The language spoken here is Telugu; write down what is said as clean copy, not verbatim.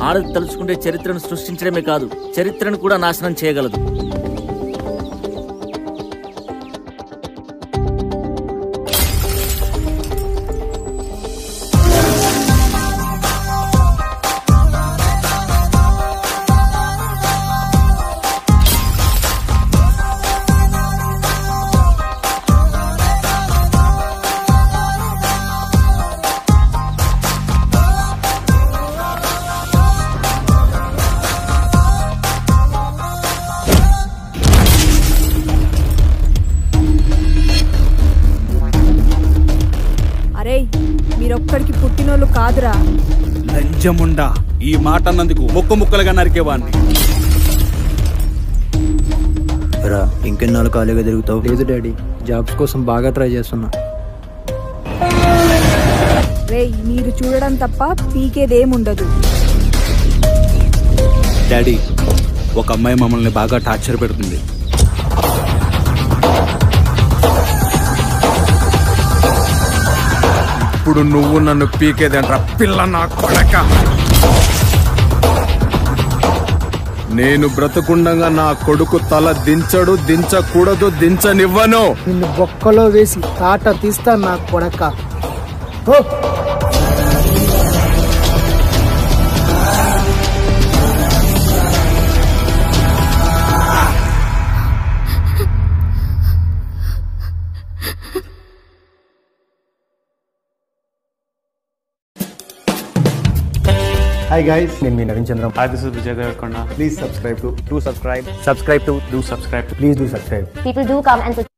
ఆడది తలుచుకుంటే చరిత్రను సృష్టించడమే కాదు, చరిత్రను కూడా నాశనం చేయగలదు. మీరొక్కడికి పుట్టినోళ్ళు కాదురా. లంజముండా, ఈ మాట అన్నందుకు ముక్క ముక్కలుగా నరికేవాడిని. రా, ఇంకెన్నాళ్ళు ఖాళీగా తిరుగుతావు? లేదు డాడీ, జాబ్స్ కోసం బాగా ట్రై చేస్తున్నా. రేయ్, మీరు చూడడం తప్ప పీకేదేముండదు. డాడీ, ఒక అమ్మాయి మమ్మల్ని బాగా టార్చర్ పెడుతుంది. ఇప్పుడు నువ్వు నన్ను పీకేదంట్రా పిల్ల నా కొడక. నేను బ్రతుకుండగా నా కొడుకు తల దించడు, దించకూడదు, దించనివ్వను. నిన్ను బొక్కలో వేసి తాట తీస్తా నా కొడక. Hi guys, నేను మీ Naveen Chandram. Hi, this is Vijay Devarkonda. Please subscribe to Do subscribe. subscribe to Do subscribe. please do subscribe. People do come and